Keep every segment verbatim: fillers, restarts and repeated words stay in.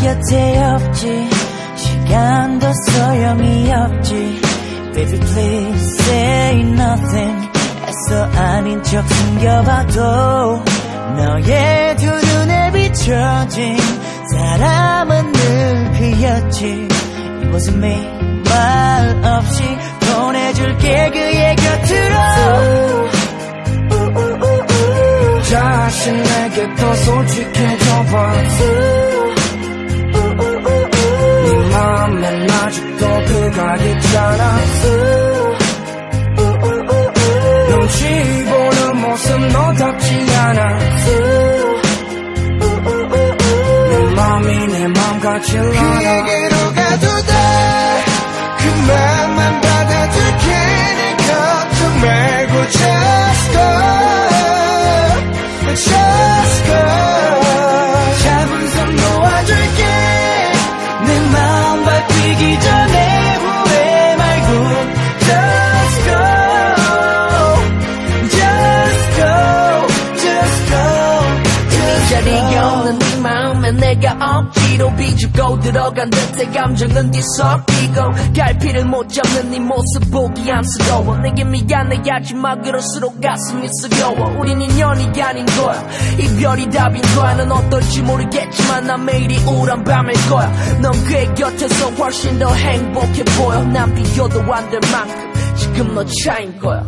곁에 없지 시간도 소용이 없지 Baby please say nothing 애써 아닌 척 숨겨봐도 너의 두 눈에 비춰진 사람은 늘 그였지 It wasn't me 말 없이 보내줄게 그의 곁으로 자신에게 더 솔직해져봐 네 맘엔 아직도 그가 있잖아 눈치 보는 모습 너답지 않아 내 맘이 내 맘같이 않아 그에게로 가도 돼 그 맘만 받아줄게 내 걱정 말고 Just go Just go 잡은 손 놓아줄게 내 마음 바뀌기 전에 후회 말고 Just go Just go Just go 이 자리에 없는 네 마음에 내가 억지로 비집고 들어간 듯해 감정은 뒤섞이고 갈피를 못 잡는 네 모습 보기 안쓰러워 내게 미안해 하지만 그럴수록 가슴이 쓰려워 우린 인연이 아닌 거야 이별이 답인 거야 넌 어떨지 모르겠지만 난 매일이 우울한 밤일 거야 넌 그의 곁에서 훨씬 더 행복해 보여 난 비교도 안 될 만큼 지금 너 차인 거야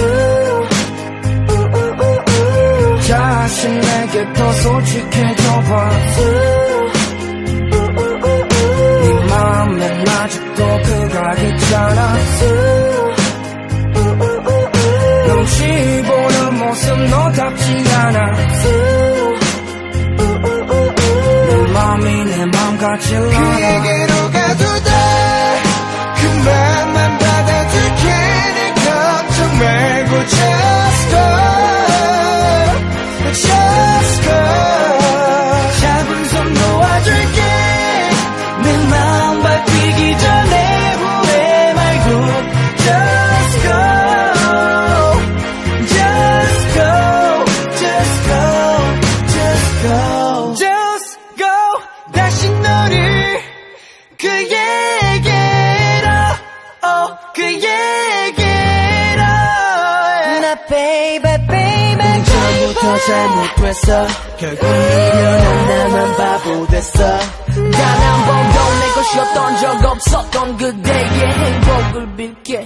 자신에게 더 솔직해져봐 네 맘엔 아직도 그가 있잖아 눈치 보는 모습 너답지 않아 내 맘이 내 맘같이 않아 그에게로 가도 돼 그 맘만 받아줄게 내 걱정 말고 Just go Just go 잡은 손 놓아줄게 내 마음 바뀌기 전에 후회 말고 Just go Just go Just go Just go Just go 다시 너를 그에게로 oh 그에게로 나 baby baby 처음부터 잘못됐어 결국 미련한 나만 바보 됐어 단 한 번도 내 것이었던 적 없었던 그대의 행복을 빌게